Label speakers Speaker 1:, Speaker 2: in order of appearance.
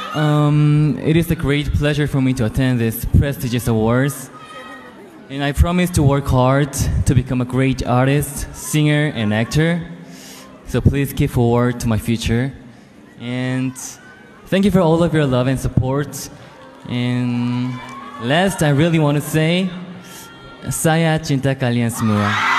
Speaker 1: It is a great pleasure for me to attend this prestigious awards. And I promise to work hard to become a great artist, singer, and actor. So please keep forward to my future. And thank you for all of your love and support. And last, I really want to say, saya cinta kalian semua.